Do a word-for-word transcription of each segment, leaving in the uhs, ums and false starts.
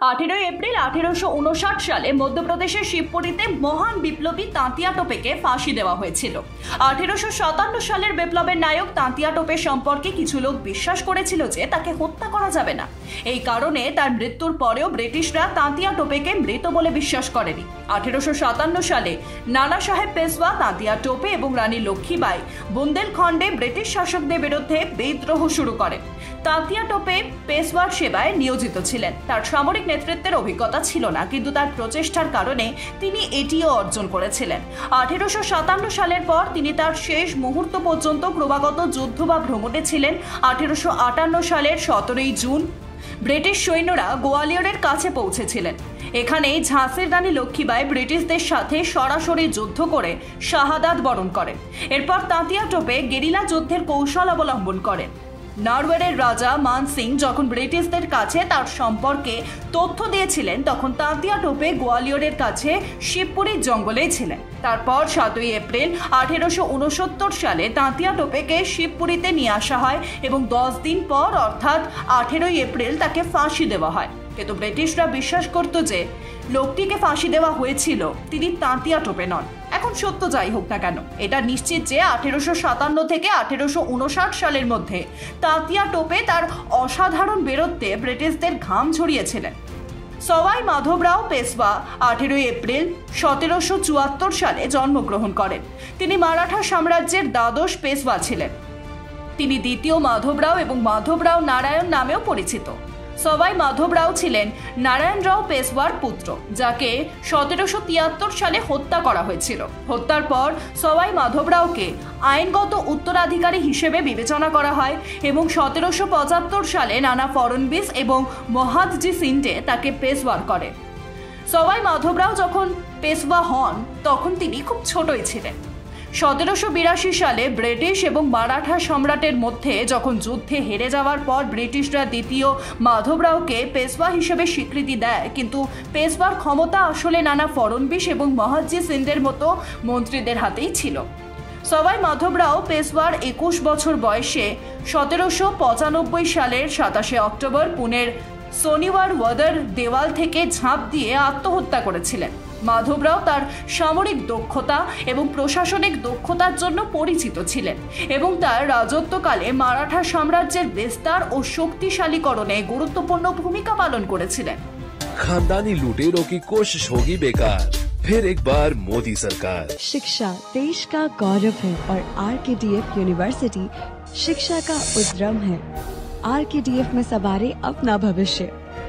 আঠেরোই এপ্রিল আঠেরোশো উনষাট সালে মধ্যপ্রদেশের শিবপুরীতে মহান বিপ্লবী তাঁতিয়া টোপেকে ফাঁসি দেওয়া হয়েছিল। আঠেরোশো সাতান্ন সালের বিপ্লবের নায়ক তাঁতিয়া টোপে সম্পর্কে কিছু লোক বিশ্বাস করেছিল যে তাকে হত্যা করা যাবে না। এই কারণে তার মৃত্যুর পরেও ব্রিটিশরা তাঁতিয়া টোপেকে মৃত বলে বিশ্বাস করেনি। আঠেরোশো সাতান্ন সালে নানা সাহেব পেশওয়া, তাঁতিয়া টোপে এবং রানী লক্ষ্মীবাই বুন্দেলখণ্ডে ব্রিটিশ শাসকদের বিরুদ্ধে বিদ্রোহ শুরু করে। তাঁতিয়া টোপে পেশওয়ার সেবায় নিয়োজিত ছিলেন। তার সামরিক নেতৃত্বের অভিজ্ঞতা ছিল না, কিন্তু তার প্রচেষ্টার কারণে তিনি এটিও অর্জন করেছিলেন। আঠেরোশো সাতান্ন সালের পর তিনি তার শেষ মুহূর্ত পর্যন্ত ক্রমাগত যুদ্ধ বা ভ্রমণে ছিলেন। আঠেরোশো আটান্ন সালের সতেরোই জুন ব্রিটিশ সৈন্যরা গোয়ালিয়রের কাছে পৌঁছেছিলেন। এখানে ঝাঁসির রানী লক্ষ্মীবাই ব্রিটিশদের সাথে সরাসরি যুদ্ধ করে শাহাদাত বরণ করেন। এরপর তাঁতিয়া টোপে গেরিলা যুদ্ধের কৌশল অবলম্বন করেন। নরওয়ের রাজা মান সিং যখন ব্রিটিশদের কাছে তার সম্পর্কে তথ্য দিয়েছিলেন, তখন তাঁতিয়া টোপে গোয়ালিয়রের কাছে শিবপুরীর জঙ্গলেই ছিলেন। তারপর সাতই এপ্রিল আঠেরোশো উনসত্তর সালে তাঁতিয়া টোপেকে শিবপুরীতে নিয়ে আসা হয় এবং দশ দিন পর অর্থাৎ আঠেরোই এপ্রিল তাকে ফাঁসি দেওয়া হয়। কিন্তু ব্রিটিশরা বিশ্বাস করত যে লোকটিকে ফাঁসি দেওয়া হয়েছিল তিনি তাঁতিয়া টোপে নন। এখন সত্য যাই হোক না কেন, এটা নিশ্চিত যে আঠেরোশো সাতান্ন থেকে আঠেরোশো উনষাট সালের মধ্যে তাঁতিয়া টোপে তার অসাধারণ বীরত্বে ব্রিটিশদের ঘাম ঝরিয়েছিলেন। সওয়াই মাধবরাও পেশওয়া আঠেরোই এপ্রিল সতেরোশো চুয়াত্তর সালে জন্মগ্রহণ করেন। তিনি মারাঠা সাম্রাজ্যের দ্বাদশ পেশওয়া ছিলেন। তিনি দ্বিতীয় মাধবরাও এবং মাধবরাও নারায়ণ নামেও পরিচিত। সওয়াই মাধবরাও ছিলেন নারায়ণরাও পেশওয়ার পুত্র, যাকে সতেরোশো তিয়াত্তর সালে হত্যা করা হয়েছিল। হত্যার পর সওয়াই মাধবরাওকে আইনগত উত্তরাধিকারী হিসেবে বিবেচনা করা হয় এবং সতেরোশো পঁচাত্তর সালে নানা ফড়নবিস এবং মহাদজি সিন্ডে তাকে পেশওয়ার করে। সওয়াই মাধবরাও যখন পেশওয়া হন তখন তিনি খুব ছোটই ছিলেন। সতেরোশো বিরাশি সালে ব্রিটিশ এবং মারাঠা সম্রাটের মধ্যে যখন যুদ্ধে হেরে যাওয়ার পর ব্রিটিশরা দ্বিতীয় মাধবরাওকে পেশওয়া হিসেবে স্বীকৃতি দেয়, কিন্তু পেশওয়ার ক্ষমতা আসলে নানা ফড়নবিস এবং মহাদজি সিন্ডের মতো মন্ত্রীদের হাতেই ছিল। সওয়াই মাধবরাও পেশওয়ার একুশ বছর বয়সে সতেরোশো পঁচানব্বই সালের সাতাশে অক্টোবর পুনের শনিবার ওয়াদার দেওয়াল থেকে ঝাঁপ দিয়ে আত্মহত্যা করেছিলেন। মাধবরাও তার সামরিক দক্ষতা এবং প্রশাসনিক দক্ষতার জন্য পরিচিত ছিলেন এবং তার রাজত্বকালে মারাঠা সাম্রাজ্যের বিস্তার ও শক্তিশালীকরণে গুরুত্বপূর্ণ ভূমিকা পালন করেছিলেন। खानदानी लुटेरों की कोशिश होगी बेकार, फिर एक बार मोदी सरकार। शिक्षा देश का गौरव है और are K D F university शिक्षा का उद्यम है। आर के डी एफ में सवारे अपना भविष्य।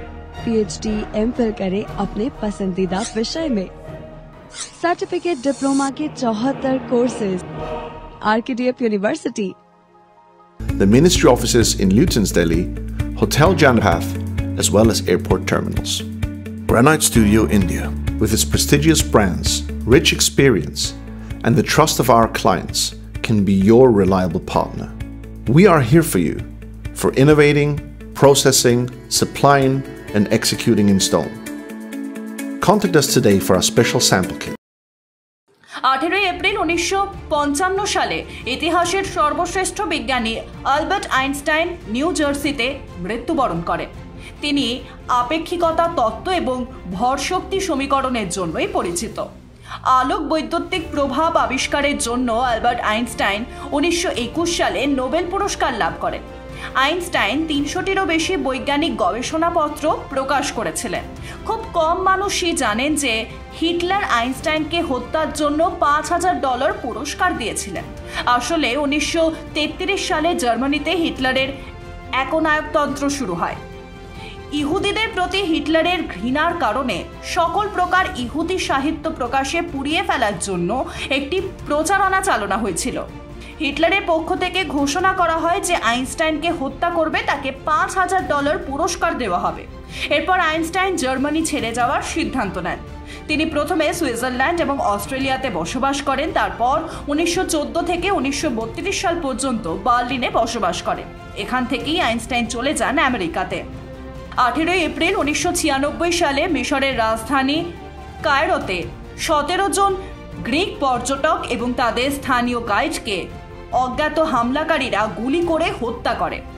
पीएचडी, एमफिल करें अपने पसंदीदा विषय में। सर्टिफिकेट डिप्लोमा के चौहत्तर courses. R K D F university. The ministry offices in Luton's Delhi, Hotel Janpath, as well as airport terminals. Granite Studio India, with its prestigious brands, rich experience, and the trust of our clients, can be your reliable partner. We are here for you, for innovating, processing, supplying, and executing in stone. Contact us today for a special sample kit. আঠেরোই April উনিশশো পঞ্চান্ন সালে ইতিহাসের সর্বশ্রেষ্ঠ বিজ্ঞানী Albert Einstein new জার্সিতে মৃত্যুবরণ করেন। তিনি আপেক্ষিকতা তত্ত্ব এবং ভরশক্তি সমীকরণের জন্যই পরিচিত। আলোক বৈদ্যুতিক প্রভাব আবিষ্কারের জন্য আলবার্ট আইনস্টাইন উনিশশো একুশ সালে নোবেল পুরস্কার লাভ করেন। আইনস্টাইন তিনশোটিরও বেশি বৈজ্ঞানিক গবেষণাপত্র প্রকাশ করেছিলেন। খুব কম মানুষই জানেন যে হিটলার আইনস্টাইনকে হত্যার জন্য পাঁচ হাজার ডলার পুরস্কার দিয়েছিলেন। আসলে উনিশশো তেত্রিশ সালে জার্মানিতে হিটলারের একনায়কতন্ত্র শুরু হয়। ইহুদিদের প্রতি হিটলারের ঘৃণার কারণে সকল প্রকার ইহুদি সাহিত্য প্রকাশে পুড়িয়ে ফেলার জন্য একটি প্রচারণা চালনা হয়েছিল। হিটলারের পক্ষ থেকে ঘোষণা করা হয় যে আইনস্টাইনকে হত্যা করবে তাকে পাঁচ হাজার ডলার পুরস্কার দেওয়া হবে। এরপর আইনস্টাইন জার্মানি ছেড়ে যাওয়ার সিদ্ধান্ত নেন। তিনি প্রথমে সুইজারল্যান্ড এবং অস্ট্রেলিয়াতে বসবাস করেন। তারপর উনিশশো চোদ্দ থেকে উনিশশো বত্রিশ সাল পর্যন্ত বার্লিনে বসবাস করেন। এখান থেকেই আইনস্টাইন চলে যান আমেরিকাতে। আঠেরোই এপ্রিল উনিশশো ছিয়ানব্বই সালে মিশরের রাজধানী কায়রোতে সতেরো জন গ্রিক পর্যটক এবং তাদের স্থানীয় গাইডকে অজ্ঞাত হামলাকারীরা গুলি করে হত্যা করে।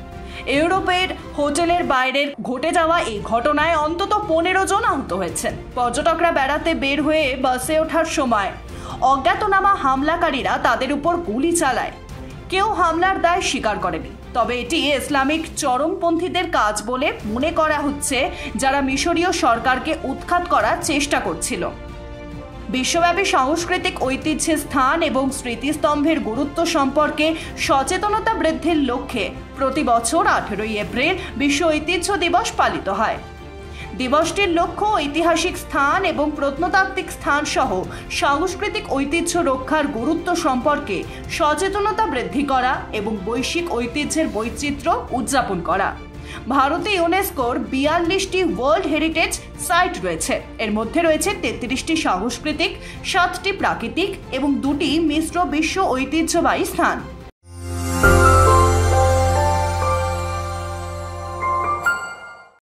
ইউরোপের হোটেলের বাইরের ঘটে যাওয়া এই ঘটনায় অন্তত পনেরো জন আহত হয়েছেন। পর্যটকরা বেড়াতে বের হয়ে বাসে ওঠার সময় অজ্ঞাতনামা হামলাকারীরা তাদের উপর গুলি চালায়। কেউ হামলার দায় স্বীকার করেনি, তবে এটি ইসলামিক চরমপন্থীদের কাজ বলে মনে করা হচ্ছে, যারা মিশরীয় সরকারকে উৎখাত করার চেষ্টা করছিল। বিশ্বব্যাপী সাংস্কৃতিক ঐতিহ্যের স্থান এবং স্মৃতিস্তম্ভের গুরুত্ব সম্পর্কে সচেতনতা বৃদ্ধির লক্ষ্যে প্রতি বছর আঠেরোই এপ্রিল বিশ্ব ঐতিহ্য দিবস পালিত হয়। দিবসটির লক্ষ্য ঐতিহাসিক স্থান এবং প্রত্নতাত্ত্বিক স্থান সহ সাংস্কৃতিক ঐতিহ্য রক্ষার গুরুত্ব সম্পর্কে সচেতনতা বৃদ্ধি করা এবং বৈশ্বিক ঐতিহ্যের বৈচিত্র্য উদযাপন করা। ভারতে ইউনেস্কোর বিয়াল্লিশটি ওয়ার্ল্ড হেরিটেজ সাইট রয়েছে। এর মধ্যে রয়েছে তেত্রিশটি সাংস্কৃতিক, সাতটি প্রাকৃতিক এবং দুটি মিশ্র বিশ্ব ঐতিহ্যবাহী স্থান।